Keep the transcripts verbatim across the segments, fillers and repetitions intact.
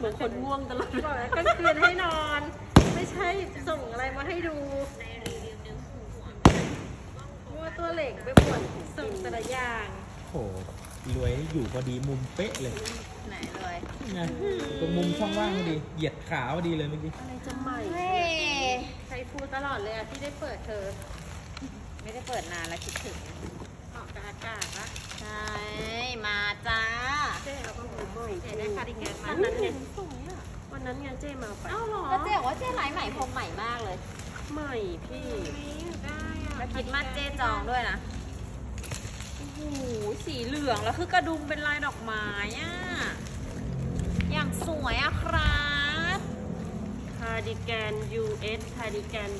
มือนคนง่วงตลอดบอกแล้วกลางคืนให้นอนไม่ใช่ส่งอะไรมาให้ดูมั่วตัวเหล็กไปปวดส่งแต่ละอย่างโอ้รวยอยู่พอดีมุมเป๊ะเลยไหนเลยไงตรงมุมช่องว่างพอดีเหยียดขาพอดีเลยเมื่อกี้อะไรจะใหม่ใช้ฟูตลอดเลยอะที่ได้เปิดเธอไม่ได้เปิดนานแล้วคิดถึงออกอากาศปะใช่มาจ้าเจ๊เอาไปใหม่เจ๊ได้คาร์ดิแกนมาวันนั้นไงวันนั้นไงเจ๊มาไปอ้าวเหรอแล้วเจ๊บอกว่าเจ๊ไลฟ์ใหม่พรมใหม่มากเลยใหม่พี่ได้อะแล้วคิดมาเจ๊จองด้วยนะโอ้โหสีเหลืองแล้วคือกระดุมเป็นลายดอกไม้อ่ะอย่างสวยอะครับคาร์ดิแกน ยู เอส คาร์ดิแกน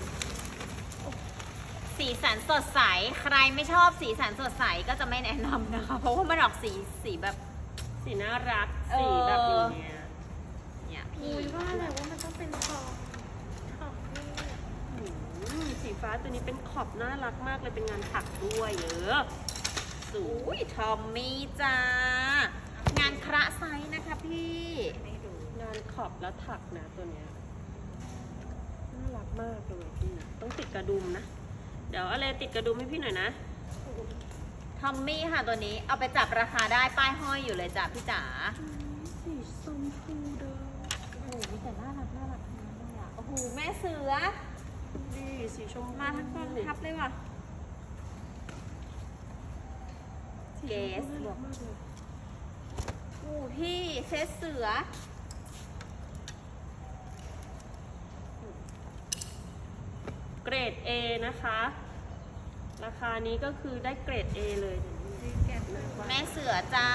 สีสันสดใสใครไม่ชอบสีสันสดใสก็จะไม่แนะนำนะคะเพราะว่ามันออกสีสีแบบสีน่ารักสีแบบนี้เนี่ยพี่ว่าแหละว่ามันต้องเป็นขอบขอบนี่สีฟ้าตัวนี้เป็นขอบน่ารักมากเลยเป็นงานถักด้วยเยอะสวยทอมมี่จ้างานคระไซส์นะคะพี่งานขอบแล้วถักนะตัวเนี้ยน่ารักมากเลยพี่ต้องติดกระดุมนะเดี๋ยวอะไรติดกระดุมให้พี่หน่อยนะทอมมี่ค่ะตัวนี้เอาไปจับราคาได้ป้ายห้อยอยู่เลยจ้ะพี่จ๋าสีส้มฟูเด้อโอ้โหมีแต่น่ารักน่ารักทั้งนั้นเลยอ่ะโอ้โหแม่เสือดีสีชมมาทั้งกองทัพเลยว่ะเกสบอกโอ้พี่เซตเสือเกรด A นะคะราคานี้ก็คือได้เกรด A เลยแม่เสือจ้า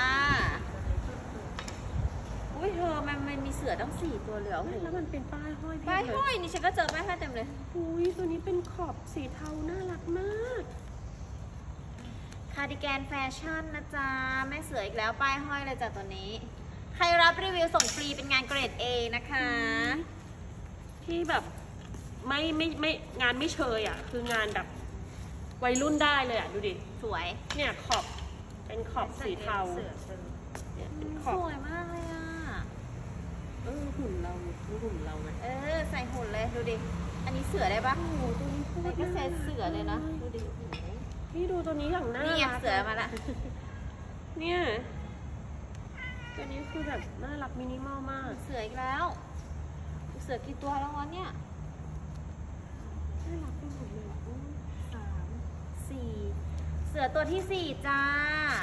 อุ้ยเธอมันมันมีเสือตั้งสี่ตัวเหลือแล้วมันเป็นป้ายห้อยป้ายห้อยนี่ฉันก็เจอป้ายห้อยเต็มเลยอุ้ยตัวนี้เป็นขอบสีเทาน่ารักมากคาร์ดิแกนแฟชั่นนะจ๊ะแม่เสืออีกแล้วป้ายห้อยเลยจ้ะตัวนี้ใครรับรีวิวส่งฟรีเป็นงานเกรด A นะคะที่แบบไม่ไม่ไม่งานไม่เชยอ่ะคืองานแบบวัยรุ่นได้เลยอ่ะดูดิสวยเนี่ยขอบเป็นขอบสีเทาเนี่ยเป็นขอบสวยมากเลยอ่ะเออหุ่นเราดูหุ่นเราไหมเออใส่หุ่นเลยดูดิอันนี้เสือได้ปะโอ้โหตัวนี้ใส่ก็เซตเสือเลยนะดูดิพี่ดูตัวนี้อย่างน่ารักนี่เสือมาละเนี่ยตัวนี้คือแบบน่ารักมินิมอลมากเสืออีกแล้วเสือกี่ตัวแล้ววะเนี่ยน่ารักไปหมดเลยสามสี่เสือตัวที่สี่จ้า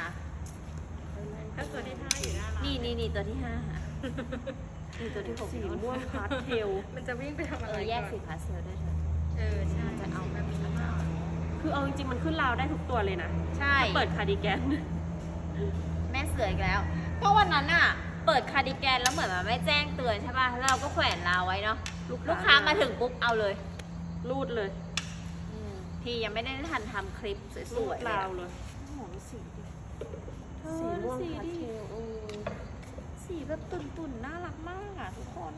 ถ้าตัวที่ห้าอยู่ด้านล่างนี่นี่นี่ตัวที่ห้านี่ตัวที่หกสีม่วงพาสเทลมันจะวิ่งไปทำอะไรแยกสีพาสเทลได้เถอะเออใช่จะเอาแบบนี้คือเอาจริงๆมันขึ้นราวได้ทุกตัวเลยนะใช่เปิดคาร์ดิแกนแม่เสืออีกแล้วก็วันนั้นอ่ะเปิดคาร์ดิแกนแล้วเหมือนมันไม่แจ้งเตือนใช่ป่ะแล้วเราก็แขวนราวไว้เนาะลูกค้ามาถึงปุ๊บเอาเลยรูดเลยพี่ยังไม่ได้ทันทำคลิปสวยๆราวเลยโอ้โหสีดิสีม่วงพาสเทลสีแบบตุ่นๆน่ารักมากอ่ะทุกคน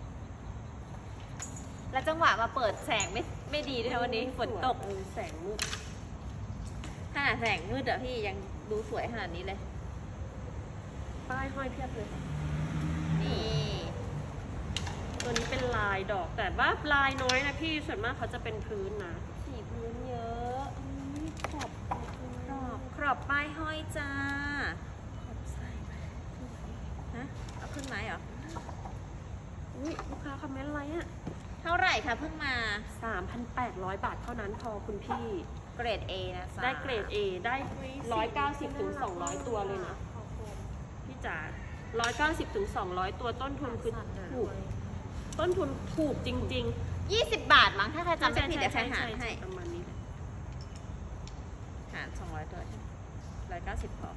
แล้วจังหวะมาเปิดแสงไม่ไม่ดีด้วยวันนี้ฝนตกแสงมืดขนาดแสงมืดอะพี่ยังดูสวยขนาดนี้เลยป้ายห้อยเพียบเลยนี่ตัวนี้เป็นลายดอกแต่ว่าลายน้อยนะพี่ส่วนมากเขาจะเป็นพื้นนะสีพื้นเยอะขอบขอบขอบป้ายห้อยจ้าขอบใส่ฮะเอาขึ้นไหมเหรออุ้ยลูกค้าคอมเมนต์อะไรอ่ะเท่าไหร่คะเพิ่งมาสามพันแปดร้อย บาทเท่านั้นพอคุณพี่เกรด A นะได้เกรด A ได้หนึ่งร้อยเก้าสิบถึงสองร้อยตัวเลยนะพี่จ๋าหนึ่งร้อยเก้าสิบถึงสองร้อยตัวต้นทุนคือถูกต้นทุนถูกจริงๆยี่สิบบาทมั้งถ้าใครจำไม่ผิดเดี๋ยวใครหารให้ประมาณนี้หารสองร้อยตัวหนึ่งร้อยเก้าสิบพอ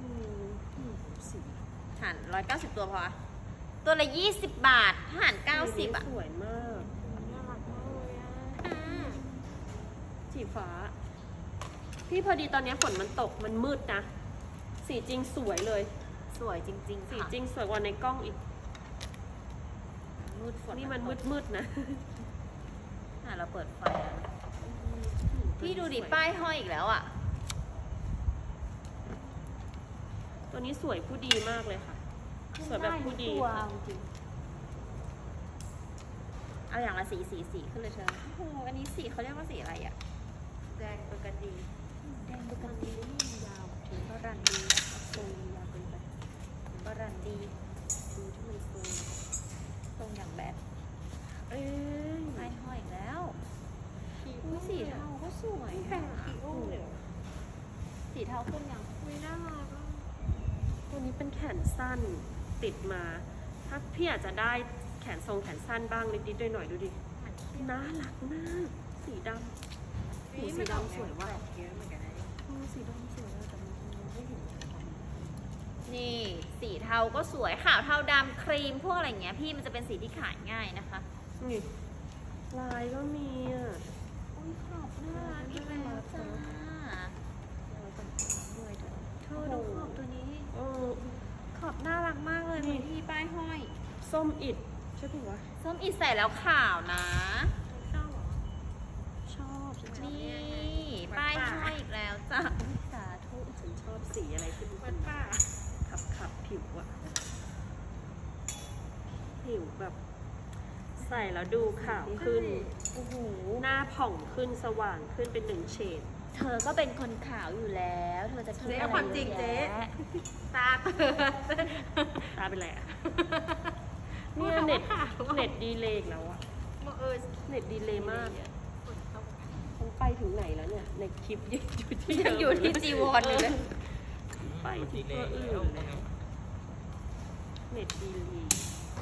หารร้อยเก้าสิบตัวพอตัวละยี่สิบบาทหารเก้าสิบอ่ะสวยมากน่ารักมากเลยอ่ะสีฟ้าพี่พอดีตอนนี้ฝนมันตกมันมืดนะสีจริงสวยเลยสวยจริงๆสีจริงสวยกว่าในกล้องอีกมืดฝนนี่มันมืดมืดนะอ่ะเราเปิดไฟพี่ดูดิป้ายห้อยอีกแล้วอ่ะตัวนี้สวยผู้ดีมากเลยค่ะสวยแบบผู้ดีจริงเอาอย่างละสีสีสีขึ้นเลยเธอโอ้โหอันนี้สีเขาเรียกว่าสีอะไรอ่ะแดงปกติแดงปกตินี่ยาวถึงบารันดีทรงยาวเกินไปบารันดีดูที่มันทรงทรงอย่างแบบเอ้ยไม่ห้อยอีกแล้วอุ้ยสีเทาก็สวยอ่ะสีเทาขึ้นยังไม่น่ารักตัวนี้เป็นแขนสั้นติดมา ถ้าพี่อาจจะได้แขนทรงแขนสั้นบ้างนิดๆหน่อยๆดูดิ น่ารักมาก สีดำหูสีดำสวยว่ะหูสีดำสวยอะแต่มันไม่เห็นนี่สีเทาก็สวยขาวเทาดำครีมพวกอะไรเงี้ยพี่มันจะเป็นสีที่ขายง่ายนะคะนี่ลายก็มีอ่ะอุ้ยขอบน่ารักอีกแล้วจ้าเธอดูขอบตัวนี้เออขอบน่ารักมากเลยเหมือนที่ป้ายห้อยส้มอิดใช่ปะวะส้มอีใส่แล้วขาวนะชอบฉันชอบนี่ป้ายห้อยอีกแล้วจ้าสาธุฉันชอบสีอะไรที่มันขับขับผิวอะผิวแบบ ใส่แล้วดูขาวขึ้นโอ้โหหน้าผ่องขึ้นสว่างขึ้นเป็นหนึ่งเฉดเธอก็เป็นคนขาวอยู่แล้ว เธอจะคิดอะไรความจริงเจ๊ยอะแยะตาตาเป็นไรอะเนี่ยเน็ตเน็ตดีเลย์อีกแล้วอะเน็ตดีเลย์มากฉันไปถึงไหนแล้วเนี่ย ในคลิปยังอยู่ที่ยังอยู่ที่จีวรอยู่เลยไปที่ตัวอื่นแล้วเน็ตดีเลย์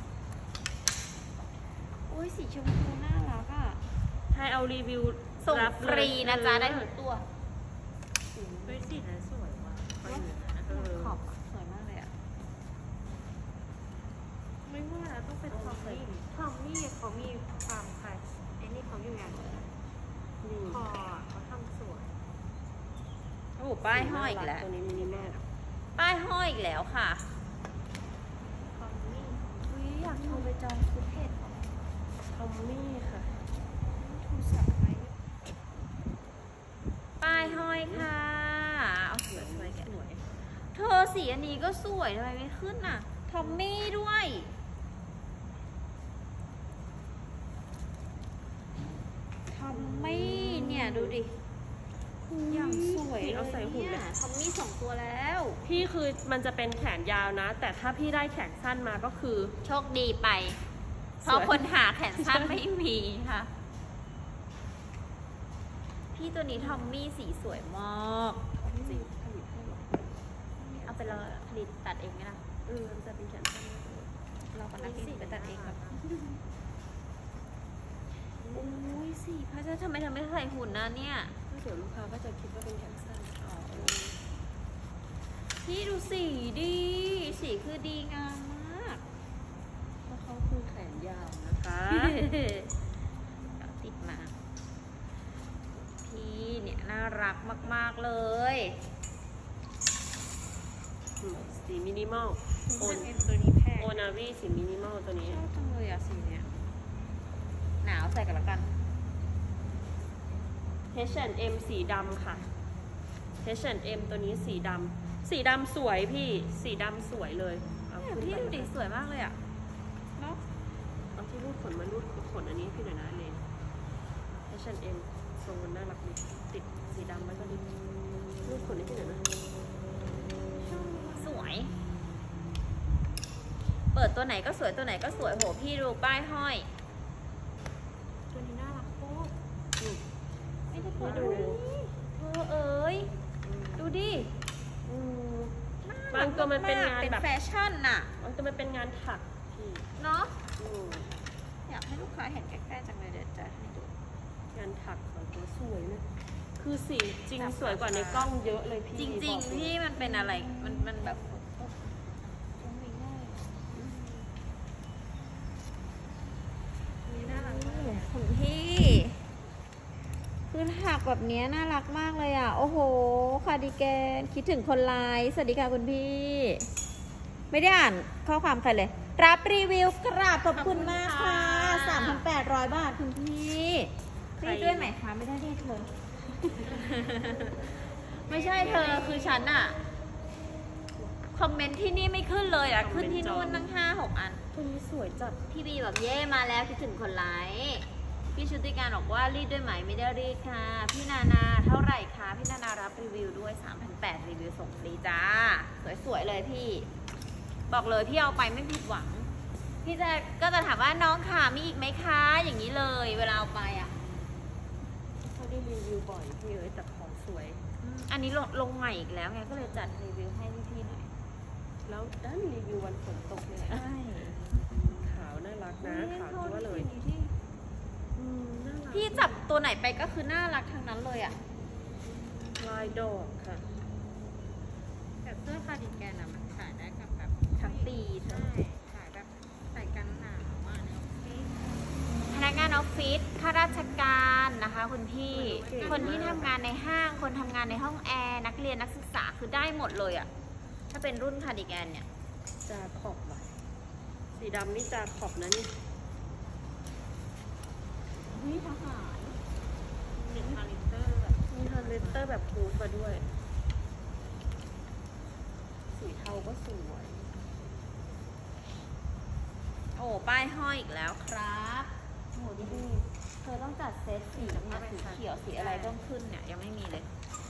โอ้ยสีชมพูน่ารักอ่ะให้เอารีวิวส่งรับฟรีนะจ๊ะ ได้เอทุอกตัวด้วยสีนั้นสวยว่ะเออขอบอะสวยมากเลยอ่ะไม่ว่านะต้องเป็นทอมมี่ทอมมี่เขามีความคล้ายไอ้นี่เขาอยู่อย่างหนึงนี่คอเขาทำสวยโอ้โหป้ายห้อยอีกแล้วตัวนี้มินิมอลป้ายห้อยอีกแล้วค่ะทอมมี่อุ้ยอยากโทรไปจองซุปเห็ดทอมมี่ค่ะโทรศัพท์ไว้ป้ายห้อยค่ะเอาสวยสวยแกะเธอสีอันนี้ก็สวยทำไมไม่ขึ้นน่ะ ทอมมี่ด้วย ทอมมี่เนี่ยดูดิ อย่างสวยนี่เอาใส่หุ่นเลยยทอมมี่สองตัวแล้วพี่คือมันจะเป็นแขนยาวนะ แต่ถ้าพี่ได้แขนสั้นมาก็คือโชคดีไป เพราะคนหาแขนสั้นไม่มีค่ะ พี่ตัวนี้ทอมมี่สีสวยมากจริงผลิตให้หรอเอาไปเลยผลิตตัดเองไหมล่ะเออมันจะเป็นแขนสั้นมากเลยเราก่อนนะพี่ไปตัดเองก่อนโอ้ยสีพระเจ้าทำไมเธอไม่ใส่หุ่นนะเนี่ยเดี๋ยวลูกค้าก็จะคิดว่าเป็นแขนสั้นอ๋อเออพี่ดูสีดี สีคือดีงามมากเพราะเขาคือแขนยาวนะคะเอาติดมา พี่เนี่ยน่ารักมากๆเลยอืมสีมินิมอลโอนเอ็นตัวนี้แพงโอนาวีสีมินิมอลตัวนี้ชอบจังเลยอะสีเนี้ยหนาวใส่กันแล้วกันเอช แอนด์ เอ็ม สีดำค่ะ เอช แอนด์ เอ็ม ตัวนี้สีดำสีดำสวยพี่ สีดำสวยเลยเอาเนี่ยขึ้นพี่ไปดูดิสวยมากเลยอะเนาะเอาที่รูดขนมารูดขนอันนี้ให้พี่หน่อยนะเลน เอช แอนด์ เอ็ม ทรงมันน่ารักดีติดสีดำไว้ก็ดีรูดขนให้พี่หน่อยนะสวย เปิดตัวไหนก็สวยตัวไหนก็สวยโหพี่ดูป้ายห้อยตัวนี้น่ารักโคตรอืมไม่ได้ไม่เปิดดูเธอเอ๋ยดูดิอืมบางตัวมันเป็นงานเป็นแบบแฟชั่นน่ะบางตัวมันเป็นงานถักพี่เนาะอืมอยากให้ลูกค้าเห็นใกล้ๆจังเลยเดี๋ยวจะให้ดูงานถักสองตัวสวยเลยคือสีจริงสวยกว่าในกล้องเยอะเลยพี่จริงบอกเลยๆพี่มันเป็นอะไรมันมันแบบนี่น่ารักมากเลยอะคุณพี่คือถักแบบเนี้ยน่ารักมากเลยอ่ะ โอ้โหคาร์ดิแกนคิดถึงคนไลน์สวัสดีค่ะคุณพี่ ไม่ได้อ่านข้อความใครเลย รับรีวิวกราบขอบคุณมากค่ะ สามพันแปดร้อย บาทคุณพี่เรียกด้วยไหมคะ ไม่ได้เรียกเธอ ไม่ใช่เธอคือฉันอะคอมเมนต์ที่นี่ไม่ขึ้นเลยอ่ะ ขึ้นที่นู่นตั้งห้าหกอันตัวนี้สวยจัดพี่บีแบบเย่มาแล้วคิดถึงคนไลค์พี่ชุติการบอกว่ารีดด้วยไหมไม่ได้รีดค่ะ พี่นานาเท่าไหร่คะพี่นานารับรีวิวด้วย สามพันแปดร้อย รีวิวส่งฟรีจ้า สวยๆเลยพี่ บอกเลยพี่เอาไปไม่ผิดหวัง พี่จะก็จะถามว่าน้องค่ะมีอีกไหมคะอย่างนี้เลยเวลาเอาไปอ่ะเขาได้รีวิวบ่อยพี่เอ้ยแต่ของสวยอืมอันนี้ลงลงใหม่อีกแล้วไงก็เลยจัดรีวิวให้พี่ๆหน่อยแล้วด้านรีวิววันฝนตกเนี่ยใช่ขาวน่ารักนะขาวจั๊วเลยอืมน่ารักพี่จับตัวไหนไปก็คือน่ารักทั้งนั้นเลยอ่ะลายดอกค่ะแต่เสื้อคาร์ดิแกนอะมันขายได้กับแบบทั้งปีเธใช่อขายแบบใส่กันหนาวมากในออฟฟิศพนักงานออฟฟิศข้าราชการนะคะคุณพี่เก่งมากคนที่ทำงานในห้าง คนทำงานในห้องแอร์ นักเรียนนักศึกษาคือได้หมดเลยอะ่ะ ถ้าเป็นรุ่นคาร์ดิแกนเนี่ยจาขอบว่ะสีดำนี่จาขอบนะนี่วิทหารเป็นคาลิเตอร์แบบมีฮันเลสเตอร์แบบพูดมาด้วย สีเทาก็สวยโอ้ ป้ายห้อยอีกแล้วครับโอ้ดีดีเธอต้องจัดเซตสีเนี่ยสีเขียวสีอะไรต้องขึ้นเนี่ย ยังไม่มีเลย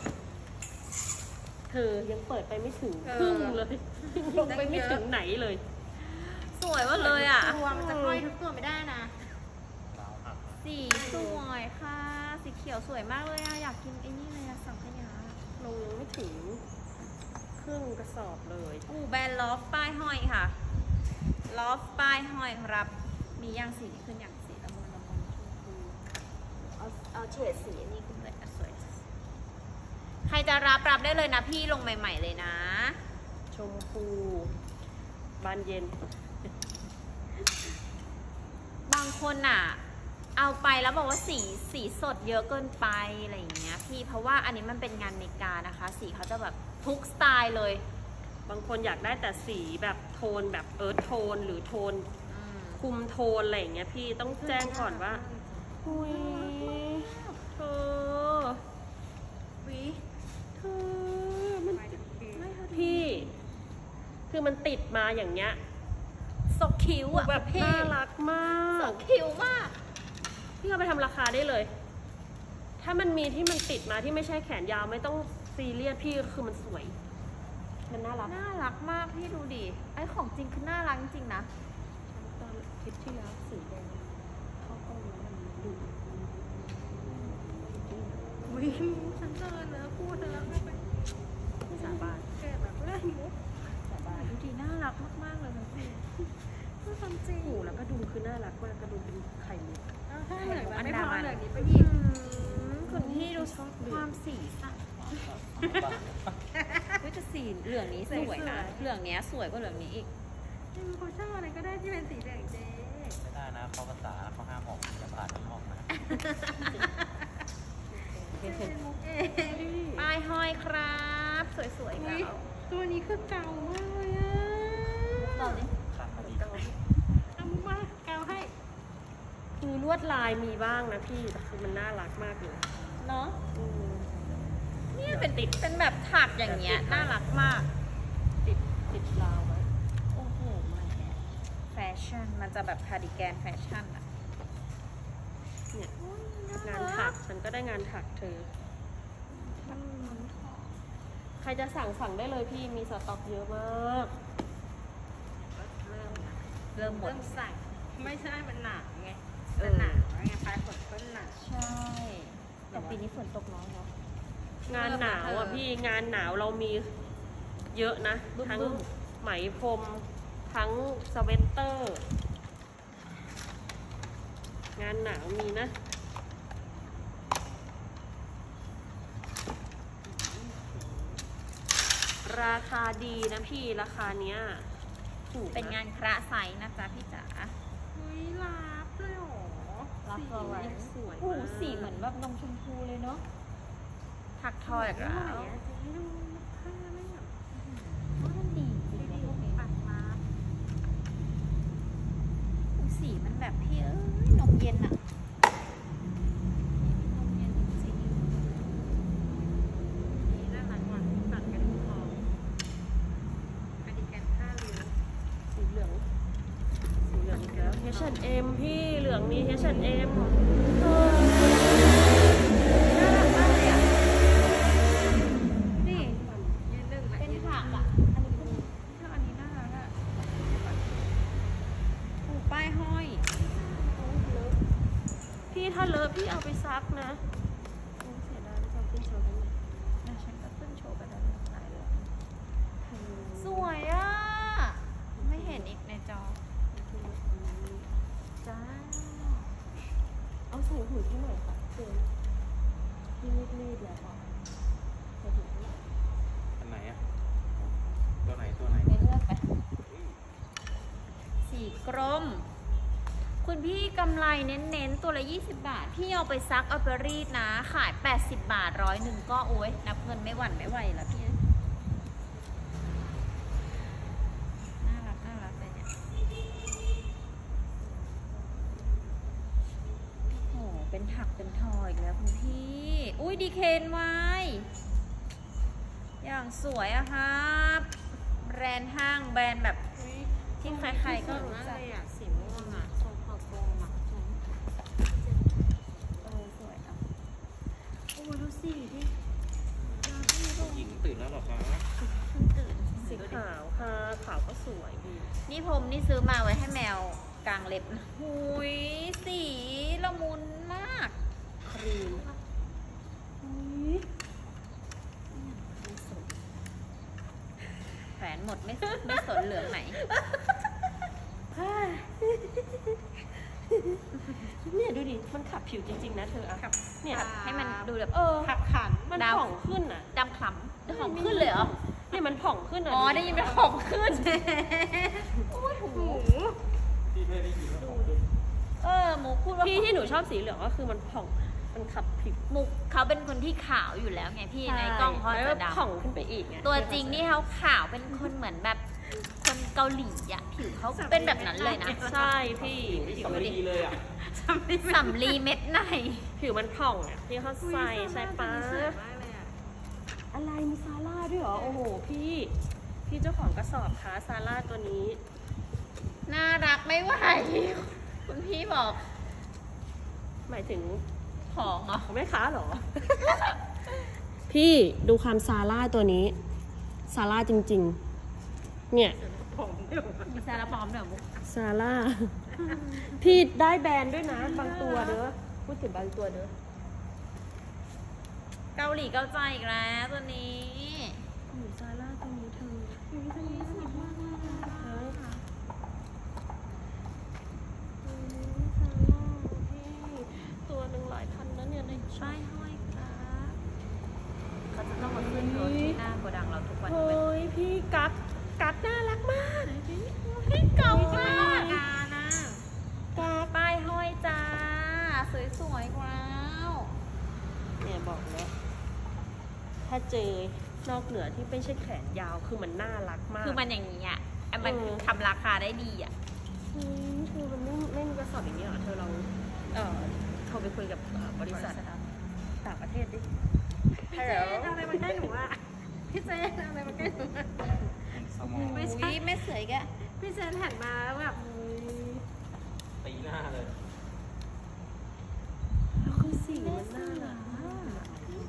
เธอยังเปิดไปไม่ถึงครึ่งเลย ลงไปไม่ถึงไหนเลยสวยว่าเลยอ่ะตัวมันจะห้อยทุกตัวไม่ได้นะสีสวยค่ะ สีเขียวสวยมากเลยอ่ะ อยากกินไอ้นี่เลยอะสังขยาลงยังไม่ถึงครึ่งกระสอบเลยอูแบรนด์ลอฟป้ายห้อยค่ะ ลอฟป้ายห้อยครับ มีย่างสีนี้ขึ้นอย่างสีละมุนละมุนชมพูเอาเอาเฉดสีอันนี้ขึ้นเลยอ่ะสวย ใครจะรับรับได้เลยนะพี่ลงใหม่ๆเลยนะชมพูบานเย็นบางคนอ่ะ เอาไปแล้วบอกว่าสีสีสดเยอะเกินไปอะไรอย่างเงี้ยพี่เพราะว่าอันนี้มันเป็นงานเมกานะคะ สีเขาจะแบบทุกสไตล์เลยบางคนอยากได้แต่สีแบบโทนแบบเอิร์ธโทนหรือโทนอืมคุมโทนอะไรอย่างเงี้ยพี่ต้องแจ้งก่อนว่าอุ้ยเธอวิเธอมันพี่ คือมันติดมาอย่างเงี้ยสกคิ้วอ่ะแบบพี่น่ารักมาสกกคิ้วมากพี่เอาไปทำราคาได้เลย ถ้ามันมีที่มันติดมาที่ไม่ใช่แขนยาวไม่ต้องซีเรียสพี่คือมันสวย มันน่ารักน่ารักมากพี่ดูดิไอของจริงคือน่ารักจริงๆนะตอนคลิปที่แล้วสีแดงเข้ากล้องแล้วมันดูวิ่งฉันเจอแล้วพูดแล้วไม่ไปสาบานเกิดแบบเล่นมุกสาบานดูดิน่ารักมากๆเลยพี่พูดความจริงหูแล้วก็ดูคือน่ารักมากกระดูเป็นไข่มุกเอาถ้าเหลืองนั้นไม่พอเหลืองนี้ไปอือีกมคุณพี่ดูความสีสันเฮ้ยแต่สีเหลืองนี้สวยนะเหลืองเนี้ยสวยกว่าเหลืองนี้อีกเขาชอบอะไรก็ได้ที่เป็นสีเหลืองเจ๊ไม่ได้นะเขาภาษาเขาห้ามออกจะผ่านไม่ออกนะเป็นมุกเองป้ายห้อยครับ สวยๆอุ๊เก่ยาตัวนี้คือเก่ามากเลยอ่ะต่อดิขาดพอดีเอามุกมาเกาให้คือลวดลายมีบ้างนะพี่แต่คือมันน่ารักมากเลยเนาะอืมเนี่ยเป็นติดเป็นแบบถักอย่างเงี้ยน่ารักมากติดติดราวไว้โอ้โหมาแล้วแฟชั่นมันจะแบบคาร์ดิแกนแฟชั่นอะเนี่ย งานถักฉันก็ได้งานถักเธอ ใครจะสั่งสั่งได้เลยพี่มีสต็อกเยอะมากเริ่มนะเริ่มหมดเริ่มสั่งไม่ใช่มันหนาไงเอมัอนหนาไงปลายฝนก็หนาใช่แต่ปีนี้ฝนตกน้อยเนาะงานหนาวอ่ะพี่งานหนาวเรามีเยอะนะบึ้มๆทั้งไหมพรมทั้งสเวตเตอร์ งานหนาวมีนะ ราคาดีนะพี่ราคาเนี้ยถูกะเป็นงานคระไซส์นะจ๊ะพี่จ๋าเฮ้ยรับเลยเหรอรับสีเอาไว้สวยโอ้โหมากสีเหมือนแบบนมชมพูเลยเนาะถักทอยอีกแล้แล้ว วจะให้ดูผ้าไม่แบบมันดีจริงนะพวกนี้ปัดรับสีมันแบบพี่เอ้ยนมเย็นอะนมเย็นจริงนี่น่ารักว่ะตัดกระดุมทองๆเอช แอนด์ เอ็ม พี่เหลืองนี้ เอช แอนด์ เอ็ม เออน่ารักมากเลยอ่ะนี่ยืนหนึ่งแหละเป็นยืนผักอ่ะ อันนี้เป็นถ้าอันนี้น่ารักอ่ะผูกป้ายห้อยพี่ถ้าเลอะพี่เอาไปซักนะโอ้เสียดายไม่เอาขึ้นโชว์กันเลยอ่ะฉันก็ขึ้นโชว์ไปแล้วหลายเลยสวยอ่ะ ไม่เห็นอีกในจอ จ้าเอาใส่หูที่ไหนคะเจนพี่รีบๆแล้วอ่ะใส่หูที่ไหนอันไหนอ่ะ ตัวไหนตัวไหนไปเลือกไป สีกรม คุณพี่กำไรเน้นๆ ตัวละยี่สิบบาท พี่เอาไปซักเอาไปรีดนะ ขายแปดสิบบาทร้อยหนึ่งก็โอ้ยนับเงินไม่หวั่นไม่ไหวแล้วพี่ น่ารักน่ารักเลยเนี่ย โอ้โห เป็นถักเป็นทออีกแล้วคุณพี่ อุ้ยดีเคนไว้ อย่างสวยอะครับ แบรนด์ห้างแบรนด์แบบที่ใครๆก็รู้จักเลยอ่ะสีม่วงอ่ะทรงคอกลมอ่ะเออสวยอ่ะโอ้ดูสิดิหญิงตื่นแล้วเหรอคะเพิ่งตื่นสีขาวค่ะขาวก็สวยดีนี่ผมนี่ซื้อมาไว้ให้แมวกลางเล็บนะหุยสีละมุนมากครีมอุ๊ยแขวนหมดไม่ไม่สนเหลืองไหนเนี่ยดูดิ มันขับผิวจริงๆนะเธออะเนี่ยให้มันดูแบบเออขับขันมันดาวผ่องขึ้นอ่ะดำคล้ำของขึ้นเลยเหรอเนี่ยมันผ่องขึ้นอ่ะอ๋อ ได้ยินเป็นของขึ้นโอ้โหพี่ไม่ได้ยินว่าของขึ้นเออหมูพูดว่าพี่ที่หนูชอบสีเหลืองก็คือมันผ่อง มันขับผิวหมูเขาเป็นคนที่ขาวอยู่แล้วไงพี่ในกล้องเขาแล้วจะก็ดำผ่องขึ้นไปอีกไงตัวจริงนี่เขาขาวเป็นคนเหมือนแบบคนเกาหลีอะผิวเขาเป็นแบบนั้นเลยนะใช่พี่ผิวสำมันลีเลยอ่ะสำลีเม็ดในผิวมันผ่องอ่ะพี่เขาใส่ใส่ป้าสวยมากเลยอ่ะอะไรมีซาร่าด้วยเหรอ โอ้โห พี่ พี่เจ้าของกระสอบคะซาร่าตัวนี้น่ารักไม่ไหว คุณพี่บอกหมายถึงของเหรอของแม่ค้าเหรอ พี่ดูความซาร่าตัวนี้ ซาร่าจริงๆ เนี่ยมีซาลาปอมเดี๋ยวมุกซาร่า พี่ได้แบรนด์ด้วยนะ บางตัวเด้อ พูดถึงบางตัวเด้อเกาหลีเกาใจอีกแล้วตัวนี้หนูซาร่าตัวนี้เธอตัวนี้ตัวนี้สวยมากเลยเออค่ะอืมซาร่าพี่ตัวหนึ่งหลายพันนะเนี่ยในป้ายห้อยครับเขาจะต้องมาขึ้นรถที่หน้าโกดังเราทุกวันเฮ้ยพี่กัดกัดน่ารักมากพี่เก่ามากกานะกัดป้ายห้อยจ้า สวยๆว้าวเนี่ยบอกแล้วถ้าเจอนอกเหนือที่ไม่ใช่แขนยาวคือมันน่ารักมากคือมันอย่างนี้อ่ะอ่ะมันเออทำราคาได้ดีอ่ะเฮ้ยเธอมันไม่ไม่มีกระสอบอย่างนี้เหรอเธอลองเอ่อโทรไปคุยกับเอ่อบริษัทต่างประเทศดิพี่เจนเอาอะไรมาใกล้หนูอ่ะพี่เจนเอาอะไรมาใกล้หนูอะสมองไม่ใช่ไม่สวยแกพี่เจนหันมาแล้วแบบตีหน้าเลยแล้วคือสีมันน่ารักมาก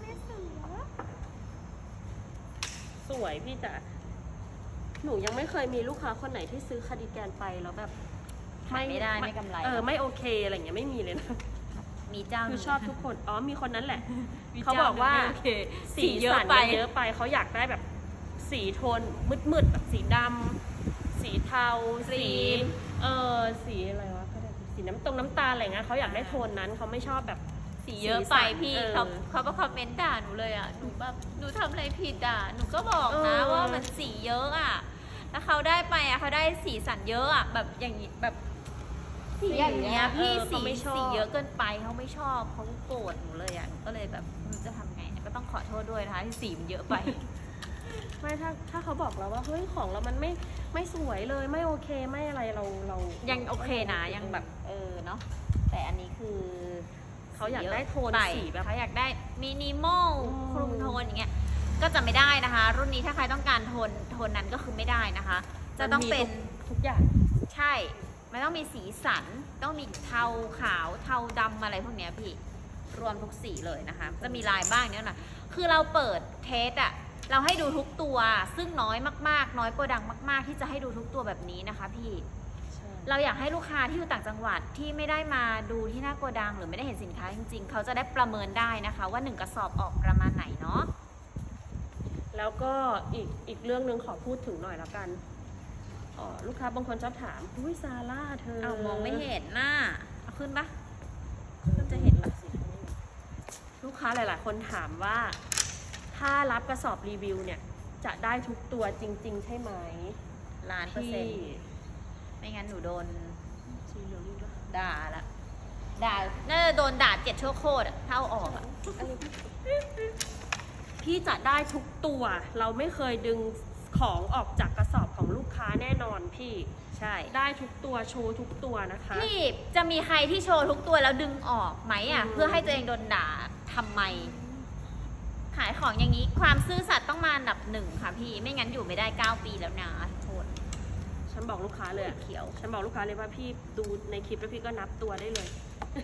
สวยพี่จ๋าหนูยังไม่เคยมีลูกค้าคนไหนที่ซื้อคาร์ดิแกนไปแล้วแบบขายไม่ได้ไม่กำไรเออไม่โอเคอะไรอย่างเงี้ยไม่มีเลยนะมีเจ้าคือชอบทุกคน อ๋อ มีคนนั้นแหละมีเขาบอกว่าเจ้หนึ่งไม่โอเคสีเยอะไปเยอะไป เขาอยากได้แบบสีโทนมืดๆแบบสีดำ สีเทา สี เออสีอะไรวะเขาเรียกสีน้ำตรงน้ำตาลอะไรเงี้ยเขาอยากได้โทนนั้นเขาไม่ชอบแบบสีเยอะไปพี่เออเขาเขาก็คอมเมนต์ด่าหนูเลยอ่ะหนูแบบหนูทำอะไรผิดอ่ะหนูก็บอกนะเออว่ามันสีเยอะอ่ะแล้วเขาได้ไปอ่ะเขาได้สีสันเยอะอ่ะแบบอย่างนี้แบบสีอย่างเงี้ยพี่เออสีเขาไม่ชอบสีเยอะเกินไปเขาไม่ชอบเขาโกรธหนูเลยอ่ะหนูก็เลยแบบหนูจะทำไงเนี่ยก็ต้องขอโทษด้วยนะคะที่สีมันเยอะไปไม่ถ้าถ้าเขาบอกเราว่าเฮ้ยของเรามันไม่ไม่สวยเลยไม่โอเคไม่อะไรเราเรายังโอเคนะยังแบบเออเนาะแต่อันนี้คือเขาอยากได้โทนไปสีแบบเขาอยากได้มินิมอลอืมคลุมโทนอย่างเงี้ยก็จะไม่ได้นะคะ รุ่นนี้ถ้าใครต้องการโทนโทนนั้นก็คือไม่ได้นะคะ จะต้องเป็นทุกอย่างใช่ไม่ต้องมีสีสันต้องมีเทาขาวเทาดำอะไรพวกเนี้ยพี่รวมทุกสีเลยนะคะจะมีลายบ้างเนี่ยนะคือเราเปิดเทสอะเราให้ดูทุกตัวซึ่งน้อยมากๆน้อยโกดังมากๆที่จะให้ดูทุกตัวแบบนี้นะคะพี่เราอยากให้ลูกค้าที่อยู่ต่างจังหวัดที่ไม่ได้มาดูที่หน้าโกดังหรือไม่ได้เห็นสินค้าจริงๆเขาจะได้ประเมินได้นะคะว่าหนึ่งกระสอบออกประมาณไหนเนาะแล้วก็อีกอีกเรื่องหนึ่งขอพูดถึงหน่อยแล้วกันอ๋อลูกค้าบางคนชอบถามอุ้ยซาร่าเธอเอามองไม่เห็นหน้าเอาขึ้นปะก็จะเห็นละสิลูกค้าหลาย ๆ คนถามว่าถ้ารับกระสอบรีวิวเนี่ยจะได้ทุกตัวจริง ๆ ใช่ไหมล้านเปอร์เซ็นต์ไม่งั้นหนูโดนด่าละด่าน่าจะโดนด่าเจ็ดชั่วโคตรอะเท่าออกอะพี่จะได้ทุกตัว เราไม่เคยดึงของออกจากกระสอบของลูกค้าแน่นอนพี่ใช่ได้ทุกตัวโชว์ทุกตัวนะคะพี่จะมีใครที่โชว์ทุกตัวแล้วดึงออกไหมอ่ะอืมเพื่อให้ตัวเองโดนด่าทำไม ขายของอย่างนี้ความซื่อสัตย์ต้องมาอันดับหนึ่งค่ะพี่ไม่งั้นอยู่ไม่ได้เก้าปีแล้วนะโทษฉันบอกลูกค้าเลยอะเขียวฉันบอกลูกค้าเลยว่าพี่ดูในคลิปแล้วพี่ก็นับตัวได้เลย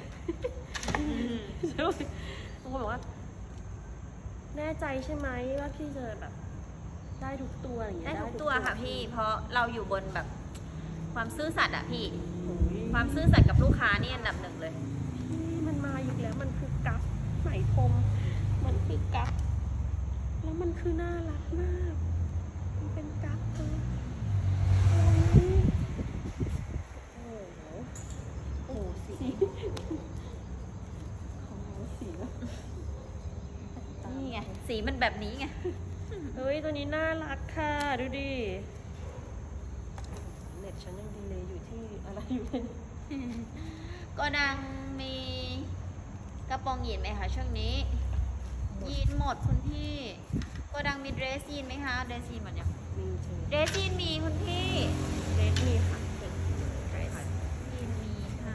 ใช่ไหมบางคนบอกว่า แน่ใจใช่ไหมว่าพี่จะแบบได้ทุกตัวอย่างเงี้ยได้ทุกตัวค่ะพี่ เพราะเราอยู่บนแบบความซื่อสัตย์อะพี่โอ้ยความซื่อสัตย์กับลูกค้านี่อันดับหนึ่งเลยพี่มันมาอีกแล้วมันคือกั๊กไหมพรมมันคือกั๊กแล้วมันคือน่ารักมากมันเป็นกั๊กเธอโอ้โหโอ้โหสีของหนูสีแบบนี่ไงสีมันแบบนี้ไงเฮ้ยตัวนี้น่ารักค่ะดูดิเน็ตฉันยังดีเลยอยู่ที่อะไรอยู่เนี่ยก็ดังมีกระโปรงยีนไหมคะช่วงนี้ ยีนหมดคุณพี่ก็ดังมีเดรสยีนไหมคะเดรสยีนหมดยังมีเจอเดรสยีนมีคุณพี่เรดมีค่ะเป็นเดรสยีนมีค่ะ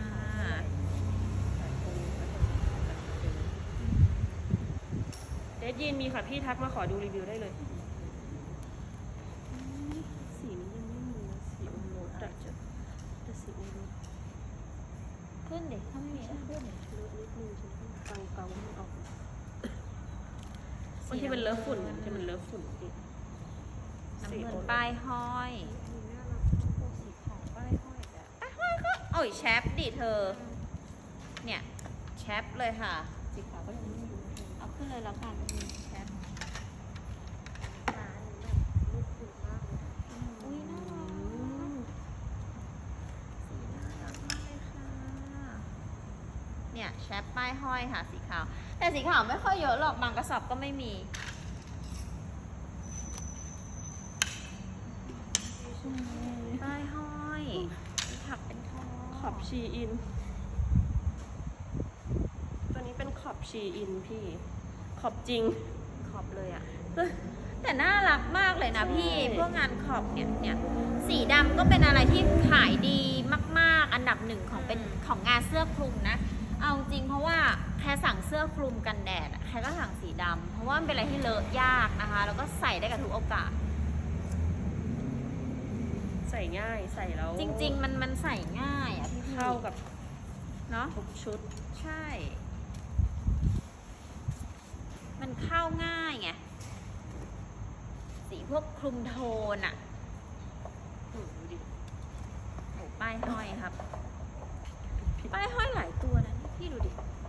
เรดยีนมีค่ะพี่ทักมาขอดูรีวิวได้เลยสีนี้ยังไม่มีนะสีอมโรสแต่จะแต่สีอมโรสขึ้นเด็กถ้าไม่มีก็ขึ้นเลิฟนิดนึงฉันเกาเกาๆมันออกบางทีมันเลอะฝุ่นบางทีมันเลอะฝุ่นพี่น้ำเงินป้ายห้อยมีน่ารักพวกสีขาวป้ายห้อยแบบป้ายห้อยก็โอ้ยแชปดิเธอ เนี่ยแชปเลยค่ะสีขาวก็ยังไม่มีเอาขึ้นเลยแล้วกันแชปร้านแบบรูปสวยมากเลยอุ้ยน่ารักสีน่ารักมากเลยค่ะ เนี่ยแชปป้ายห้อยค่ะสีขาว แต่สีขาวไม่ค่อยเยอะหรอกบางกระสอบก็ไม่มี ป้ายห้อยมีถักเป็นทองขอบชีอิน ตัวนี้เป็นขอบชีอินพี่ ขอบจริงขอบเลยอะแต่น่ารักมากเลยนะพี่ใช่พวกงานขอบเนี่ยเนี่ยสีดำก็เป็นอะไรที่ขายดีมากๆ อันดับหนึ่งของเป็นของงานเสื้อคลุมนะ เอาจริงเพราะว่าแค่สั่งเสื้อคลุมกันแดดอะแค่ก็สั่งสีดำเพราะว่ามันเป็นอะไรที่เลอะยากนะคะ แล้วก็ใส่ได้กับทุกโอกาสใส่ง่ายใส่แล้วจริง ๆ มันมันใส่ง่ายอะพี่เข้ากับเนาะทุกชุดใช่ มันเข้าง่ายไง สีพวกคลุมโทนอะอืมดูดิโอ้ป้ายห้อยครับ ป้ายห้อยหลายตัวนะพี่ดูดิ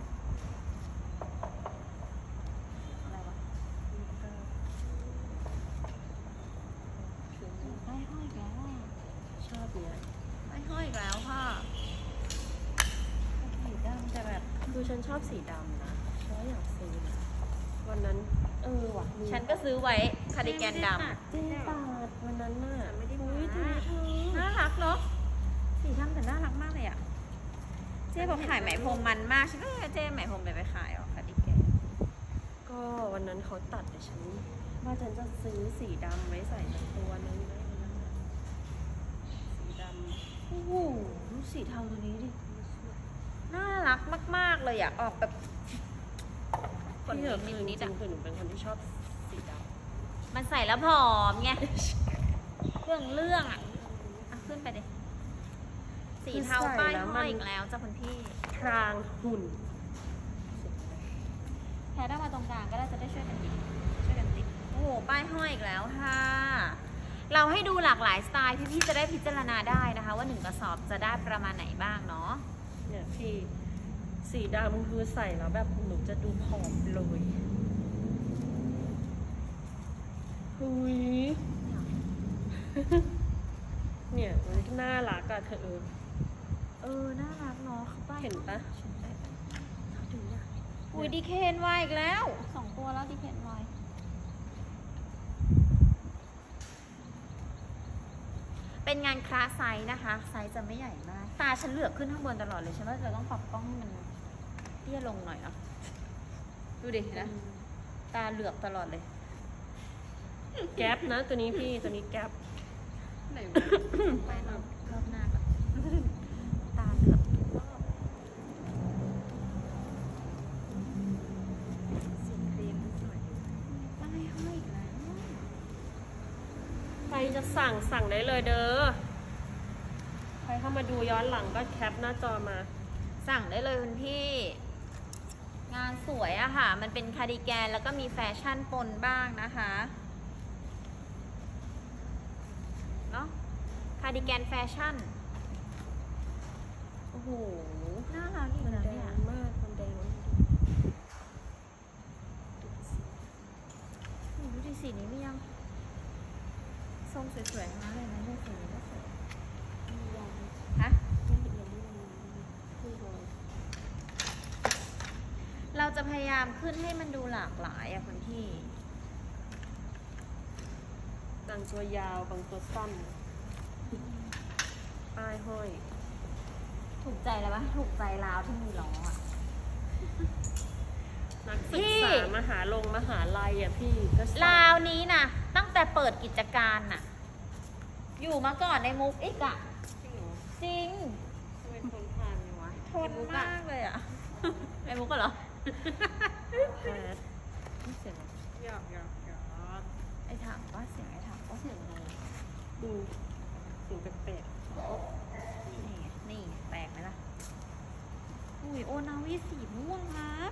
อะไรวะ ป้ายห้อยอีกแล้วอะชอบเนี้ยป้ายห้อยอีกแล้วค่ะสีดำแต่แบบคือฉันชอบสีดำนะฉันอยากซื้อนะวันนั้น เออว่ะลืมฉันก็ซื้อไว้คาร์ดิแกนดเจ๊ปาดวันนั้นน่ะไม่ได้อุ้ยมาตัวนี้เธอำน่ารักเนาะ สีดำแต่น่ารักมากเลยอะเจ๊บอกขายไหมพรมมันมากฉันก็เลยเจ๊ไหมพรมไปไปขายออกคาร์ดิแกนก็วันนั้นเขาตัดแต่ฉันว่าฉันจะซื้อสีดำไว้ใส่ในตัวนึงนะวันนั้นน่ะสีดำโอ้โหดูสีเทาตัวนี้ดิ น่ารักมาก ๆ เลยอะออกแบบกดพี่เหรอนิคือดจนิดริอะงๆคือหนูเป็นคนที่ชอบสีดมันใส่แล้วผอมไง เรื่องเรื่องอะอ่ะ ขึ้นไปดิำสีเทาป้ายห้อยอีกแล้วจ้ะคุณพี่พรางหุ่นแพทย์เอามาตรงกลางก็ได้จะได้ช่วยกันติดช่วยกันติดโอ้โหป้ายห้อยอีกแล้วค่ะ เราให้ดูหลากหลายสไตล์พี่ๆจะได้พิจารณาได้นะคะ ว่าหนึ่งกระสอบจะได้ประมาณไหนบ้างเนาะเนี่ยพี่ สีดำคือใส่แล้วแบบหนูจะดูผอมเลยหุย เนี่ยมันน่ารักอะเธอเออเออ น่ารักเนาะป้ายเห็นปะเขาถึงอยากอุ้ยดีเคนวายอีกแล้วสองตัวแล้วดีเคนวายเป็นงานคลาสไซส์นะคะ ไซส์จะไม่ใหญ่มาก ตาฉันเหลือกขึ้นข้างบนตลอดเลยฉันว่าเราต้องปรับกล้องให้มันเตี้ยลงหน่อยเนาะดูดินะ ตาเหลือกตลอดเลยแก๊ปนะตัวนี้พี่ตัวนี้แก๊ปไหนวะไปรอบรอบหน้าก่อนตาเหลือกทุกรอบสีครีมสวยป้ายห้อยอีกแล้วใครจะสั่งสั่งได้เลยเด้อ ใครเข้ามาดูย้อนหลังก็แคปหน้าจอมาสั่งได้เลยคุณพี่ งานสวยอะค่ะ มันเป็นคาร์ดิแกนแล้วก็มีแฟชั่นปนบ้างนะคะเนาะคาร์ดิแกนแฟชั่น โอ้โห น่ารักอีกมันนะแดเนี่ยงมากมันแดงโอ้โหดูดิสีนี้มียังส้มสวยๆทั้งนั้นเลยนะเนี่ยสีนี้ก็สวยฮะ เราจะพยายามขึ้นให้มันดูหลากหลายอะคุณพี่บางตัวยาวบางตัวสั้นป้ายห้อยถูกใจแล้วปะถูกใจราวที่มีล้ออะนักศึพี่กษามหาลงมหาลัยอ่ะพี่ก็ใส่ราวนี้นะตั้งแต่เปิดกิจการน่ะ อยู่มาก่อนในมุกอีกอะจริงเหรอจริงทำไมทนทานเลยวะทนมากเลยอะในมุกก็เหรอแพทไม่เสียงหยอกหยอกหยอกไอ้ถามว่าเสียงไอ้ถามว่าเสียงอะไรดูเสียงแปลกนี่ไงนี่ไงแปลกไหมล่ะ อุ้ยโอนาวิสีม่วงครับ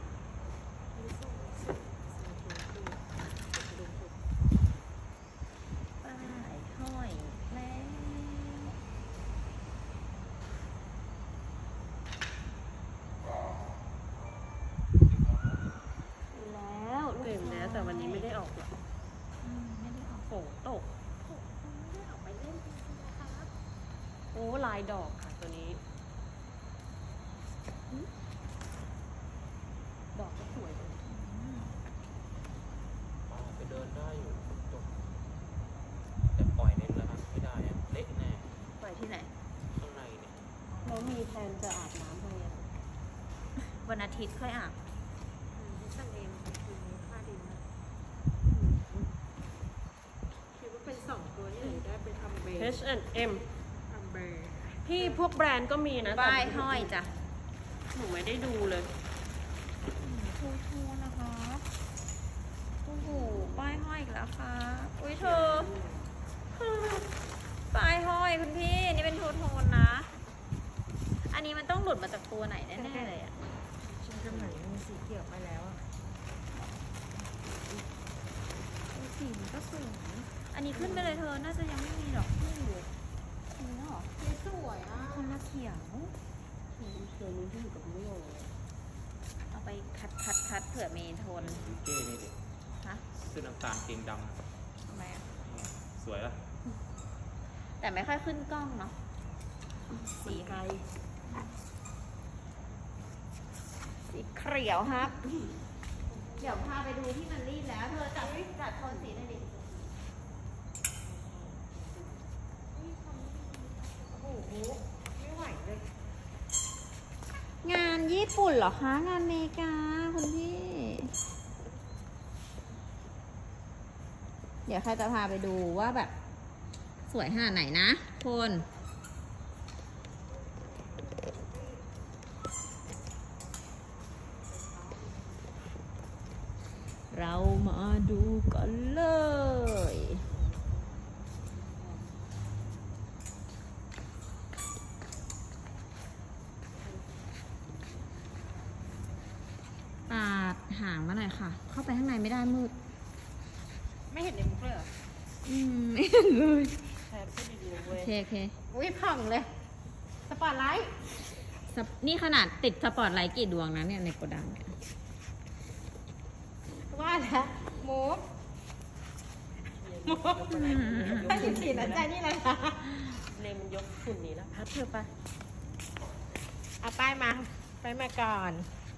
ป้ายห้อยแล้ว แล้วๆเต็มแล้วแต่วันนี้ไม่ได้ออกหรอกอืมไม่ได้ออกฝนตกไม่ได้ออกไปเล่นจริงๆนะครับโอ้ลายดอกค่ะตัวนี้ ดอกก็สวยเลยไปเดินได้อยู่ฝนตกแต่ปล่อยเล่นแล้วครับไม่ได้อะเละแน่ปล่อยที่ไหนข้างในเนี่ยแล้วมีแทนจะอาบน้ำให้อะวันอาทิตย์ค่อยอาบช่างเองคือค่าดีนะคิดว่าเป็นสองตัวนี่เลยได้ไปทำเบย์ H and M ทำเบย์พี่พวกแบรนด์ก็มีนะแต่ป้ายห้อยจ้ะหนูไม่ได้ดูเลยทูทูนะคะโอ้โหป้ายห้อยอีกแล้วค่ะ อุ้ยเธอ ป้ายห้อยคุณพี่ นี่เป็นทูโทนนะ อันนี้มันต้องหลุดมาจากตัวไหนแน่ๆเลยอะชิ้นจำหน่ายมีสีเขียวไปแล้วอ่ะสีมันก็สวยอันนี้ขึ้นไปเลยเธอ น่าจะยังไม่มีหรอกไม่มีมีแล้วเหรอนี่สวยอ่ะคนละเขียวเขียวนี้ที่อยู่กับม่วงเอาไปคัดคัดคัดเผื่อเมโทนวิเก้นี่ดิฮะเสื้อน้ำตาลเกงดทำไมอะำสวยป่ะแต่ไม่ค่อยขึ้นกล้องเนาะสีไกลสีเขียวครับ เดี๋ยวพาไปดูที่มันรีบแล้ว เธอจัดจัดโทนสีหน่อยดิโอ้โหไม่ไหวเลยงานญี่ปุ่นเหรอคะ งานอเมริกาคุณพี่ เดี๋ยวใครจะพาไปดูว่าแบบ สวยขนาดไหนนะคุณเรามาดูกันเลยหางมาหน่อยค่ะ เข้าไปข้างในไม่ได้มืดไม่เห็นในมุกเลยเหรออืมไม่เห็นเลยแทนก็ดีๆโอเว้ยเคโอเคอุ้ยผ่องเลย สปอตไลท์สปนี่ขนาดติดสปอตไลท์กี่ดวงนะเนี่ยในโกดังเนี่ยว่าแล้วมุกมุกถ้าสิบสี่นะใจนี่เลยค่ะเลมมันยกหุ่นนี้แล้วพัดเธอไปเอาป้ายมาไปมาก่อน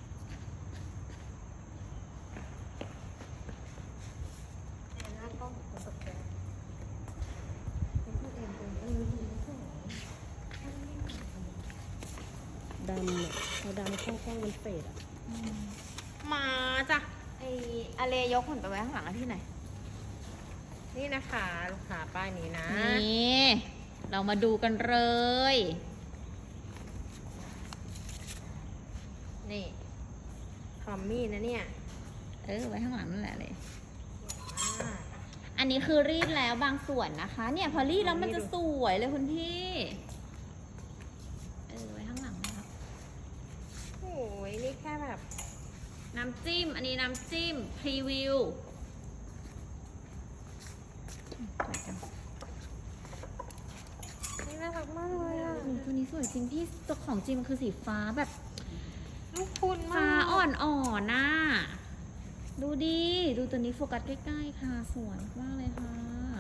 ดำอ่ะพอดำเข้ากล้องมันเฟดอ่ะมาจ้ะไออะเลยกหุ่นไปไว้ข้างหลังอะที่ไหนนี่นะคะลูกค้าป้ายนี้นะนี่ เรามาดูกันเลยนี่ทอมมี่นะเนี่ยเออไว้ข้างหลังนั่นแหละเลยอ่าอันนี้คือรีดแล้วบางส่วนนะคะ เนี่ยพอรีดแล้วมันจะสวยเลยคุณพี่ เออไว้ข้างหลังนะครับโอ้ยนี่แค่แบบน้ำจิ้ม อันนี้น้ำจิ้มพรีวิวสวยจังนี่น่ารักมากเลยอ่ะโอ้ตัวนี้สวยจริงพี่ตัวของจริงมันคือสีฟ้าแบบลูกคุณมากฟ้าอ่อนๆน่ะดูดิ ดูตัวนี้โฟกัสใกล้ๆค่ะ สวยมากเลยค่ะ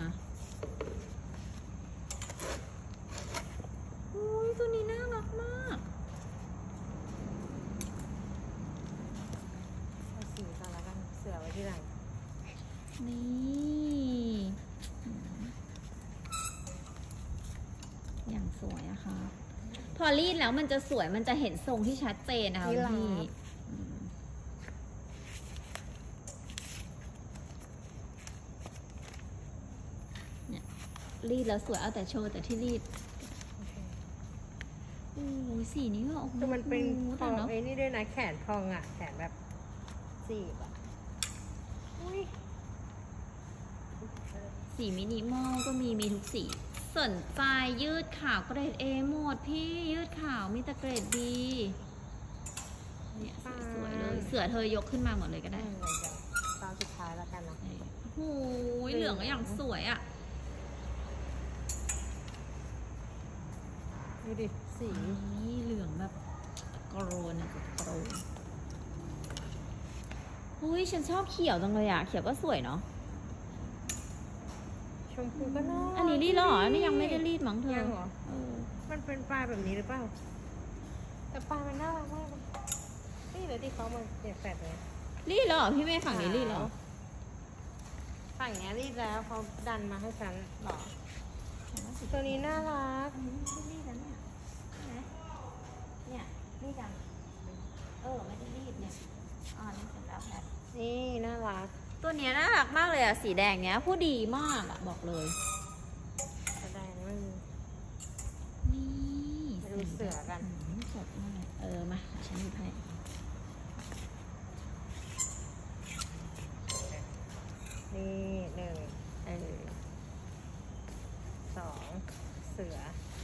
โอ้ยตัวนี้น่ารักมากเอาสีก่อนแล้วกันเสือไว้ที่หลังนี่อืมอย่างสวยอะค่ะ พอรีดแล้วมันจะสวยมันจะเห็นทรงที่ชัดเจนนะคะคุณพี่อืมเนี่ยรีดแล้วสวยเอาแต่โชว์แต่ที่รีดโอ้ยสีนี้ก็โอ้โหคือมันเป็นพแต่องเนาะไอ้นี่ด้วยนะแขนพองอ่ะ แขนแบบสีบอ่ะอุ้ยสีมินิมอลก็มีมีทุกสีสนใจยืดขาวเกรด A หมดพี่ยืดขาวมีแต่เกรด B เนี่ยสวยๆเลย เสือเธอยกขึ้นมาหมดเลยก็ได้ได้เลยจ้ะตอนสุดท้ายแล้วกันเนาะโอ้ยเหลืองก็อย่างสวยอ่ะดูดิ สีนี่เหลืองแบบโกรนอะโกรนอุ้ยฉันชอบเขียวจังเลยอ่ะ เขียวก็สวยเนาะชมพูก็น่ารักอันนี้รีดแล้วเหรออันนี่ยังไม่ได้รีดมั้งเธอยังเหรอเออมันเป็นปลายแบบนี้หรือเปล่า แต่ปลายมันน่ารักมากเลยนี่เลยที่เขามาเสียบแฟดเลยรีดแล้วเหรอพี่เมย์ฝั่งนี้รีดแล้วเหรอฝั่งเนี้ยรีดแล้วเขาดันมาให้ฉันหรอตัวนี้น่ารักอันนี้ไม่ได้รีดแล้วเนี่ยใช่ไหมเนี่ยรีดจังเออไม่ได้รีดเนี่ยอ๋อนี่เสร็จแล้วแพทนี่น่ารักตัวเนี้ยน่ารักมากเลยอะสีแดงเนี้ยผู้ดีมากอะบอกเลยแสดงว่ามีนี่ไปดูเสือกันอืมสดมากเลยเออมาฉันหยิบให้นี่หนึ่งเออสองเสือ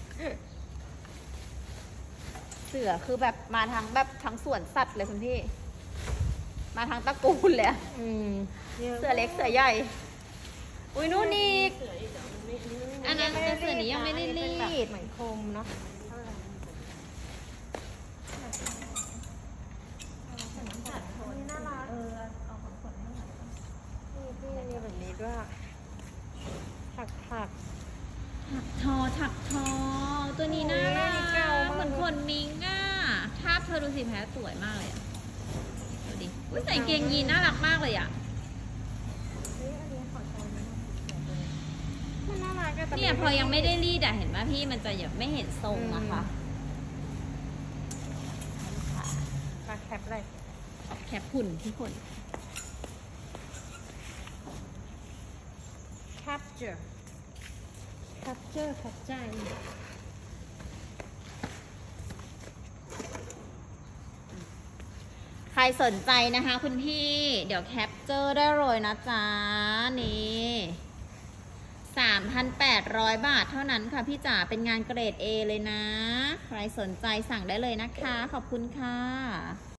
เสือคือแบบมาทั้งแบบทั้งสวนสัตว์เลยคุณพี่ มาทั้งตระกูลเลยอะอืมยะเสือเล็กเสือใหญ่ อุ้ยนู่นอีกเสืออีกอ่ะมันไม่อันนี้มันอันนั้นแต่เสือนี้ยังไม่ได้รีเป็นแบบดเหมือนโคมเนาะ นี่น่ารักเออเอาของขวัญให้หน่อยนี่พี่มีแบบนี้ด้วยถักถักถักทอถักทอ ตัวนี้น่ารัโอ้ยเก่าก มากเหมือนขนมิงอ่ะภาพเธอดูสิแพ้สวยมากเลยอ่ะ ดูดิอุ๊ยใส่เกงยีนน่ารักมากเลยอ่ะเฮ้ยอันนี้ขอใช้นะมันน่ารักอะแต่เนี่ยพอยังไม่ได้รีดอ่ะเห็นไหมพี่มันจะยังไม่เห็นทรงอะค่ะมาแคปเลยแคปหุ่นที่ขน capture capture ขัดใจใครสนใจนะคะคุณพี่ เดี๋ยวแคปเจอร์ได้เลยนะจ๊ะ นี่ สามพันแปดร้อย บาทเท่านั้นค่ะพี่จ๋า เป็นงานเกรด A เลยนะ ใครสนใจสั่งได้เลยนะคะ ขอบคุณค่ะ